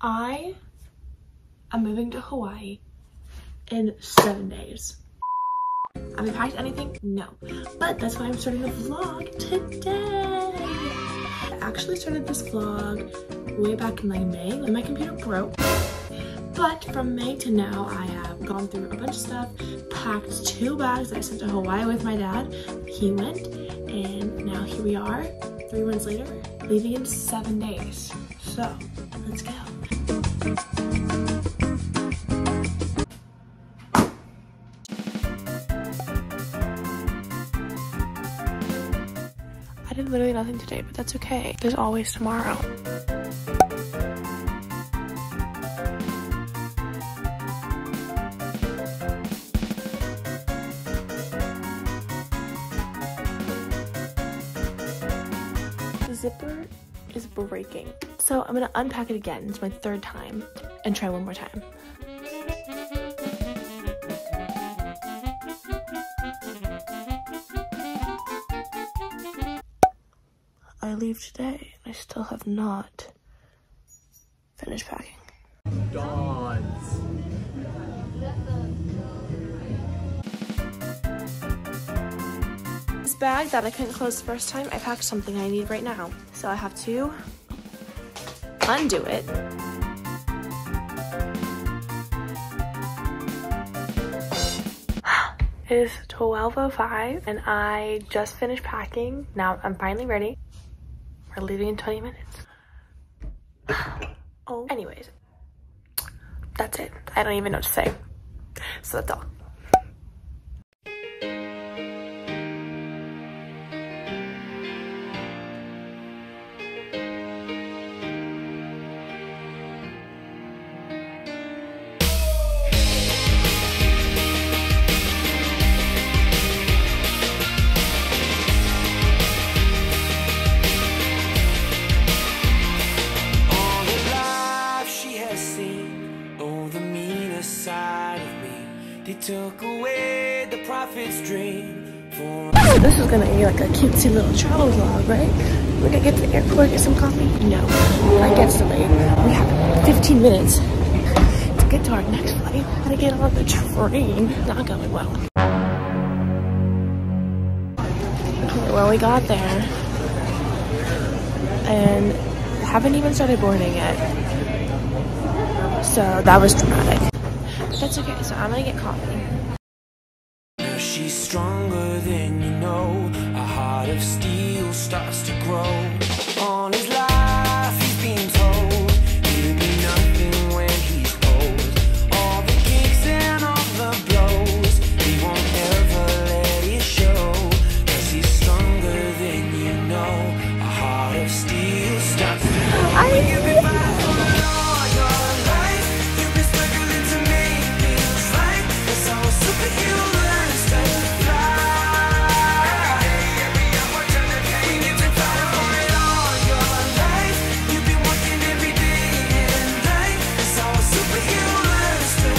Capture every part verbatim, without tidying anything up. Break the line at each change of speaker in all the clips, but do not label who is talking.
I am moving to Hawaii in seven days. Have I packed anything? No. But that's why I'm starting a vlog today. I actually started this vlog way back in like May when my computer broke. But from May to now, I have gone through a bunch of stuff, packed two bags that I sent to Hawaii with my dad. He went, and now here we are, three months later, leaving in seven days. So, let's go. I did literally nothing today, but that's okay. There's always tomorrow. The zipper is breaking. So I'm gonna unpack it again. It's my third time and try one more time. I leave today and I still have not finished packing.
Dogs.
This bag that I couldn't close the first time, I packed something I need right now. So I have to undo it. It is twelve oh five and I just finished packing. Now I'm finally ready. We're leaving in twenty minutes. Oh, anyways, that's it. I don't even know what to say. So that's all.
Took away the prophet's dream for
So this is gonna be like a cutesy little travel vlog, right? We're gonna get to the airport, get some coffee. No, that gets delayed. We have fifteen minutes to get to our next flight. Gotta get on the train. Not going well. Okay, well we got there and haven't even started boarding yet. So that was dramatic. That's okay, so I'm gonna get coffee.
She's stronger than you know. A heart of steel starts to grow. All his life he's been told he'll be nothing when he's old. All the kicks and all the blows, he won't ever let it show. Cause he's stronger than you know. A heart of steel starts to grow.
I
You've been fighting for it all your life. You've been struggling to make things right. It's all superhero learns to fly. When you've been fighting for it all your life, you've been working every day and night. It's all superhero learns to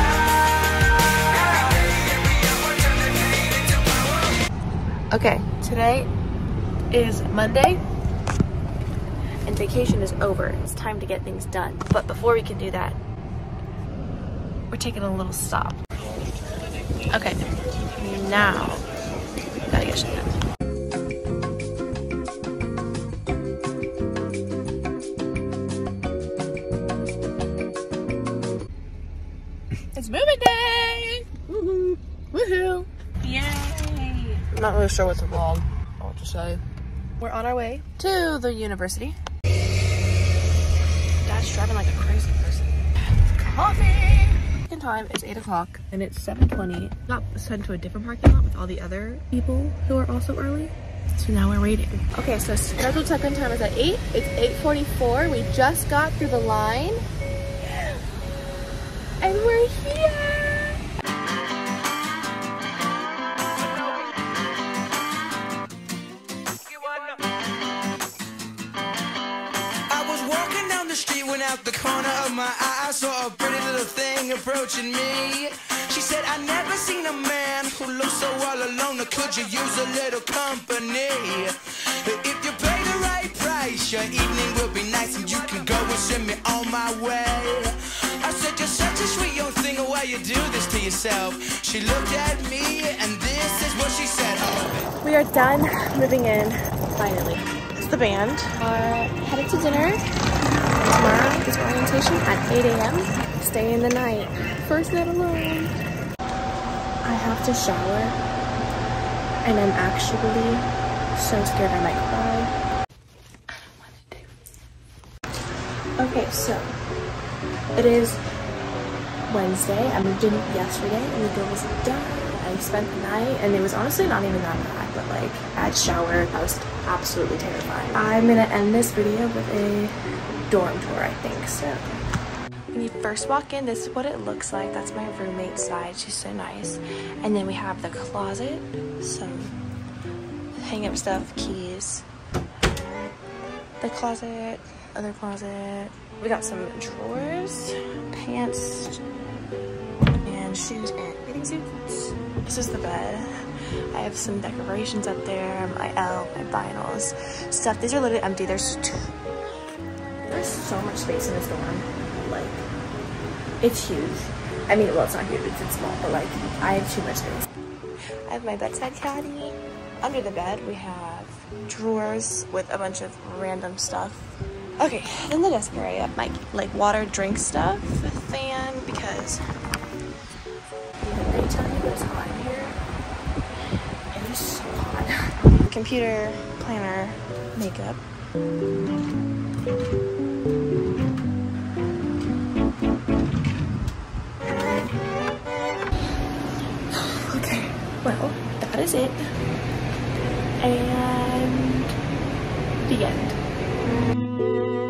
fly.
Okay, today is Monday and vacation is over. It's time to get things done. But before we can do that, we're taking a little stop. Okay, now, gotta get shit done. It's moving day! Woohoo! Woohoo! Yay! I'm not really sure what to vlog, what to say. We're on our way to the university. Dad's driving like a crazy person. Coffee! In time, it's eight o'clock and it's seven twenty. Got sent to a different parking lot with all the other people who are also early. So now we're waiting. Okay, so scheduled check-in time is at eight. It's eight forty-four. We just got through the line. And we're here!
Out the corner of my eye, I saw a pretty little thing approaching me. She said, I never seen a man who looks so all alone. Could you use a little company? If you pay the right price, your evening will be nice and you can go and send me on my way. do this to yourself? She looked at me and this is what she said. Oh.
We are done moving in, finally. It's the band. Uh, headed to dinner. Tomorrow is orientation at eight A M Staying the night. First night alone. I have to shower. And I'm actually so scared I might cry. I don't want to do. Okay, so it is Wednesday. I moved in yesterday and the door was done. I spent the night and it was honestly not even that bad, but like I had showered. I was absolutely terrified. I'm gonna end this video with a dorm tour, I think. So when you first walk in, this is what it looks like. That's my roommate's side. She's so nice. And then we have the closet, some hang up stuff, keys, the closet, other closet. We got some drawers, pants, and shoes and bathing suits. This is the bed. I have some decorations up there, my L, my vinyls, stuff. These are literally empty. There's two. There's so much space in this dorm. Like, it's huge. I mean, well, it's not huge, it's, it's small, but like, I have too much space. I have my bedside caddy. Under the bed, we have drawers with a bunch of random stuff. Okay, in the desk area, my like water, drink stuff, a fan, because even daytime it's hot in here. It is so hot. Computer, planner, makeup. Okay, well, that is it. And the end.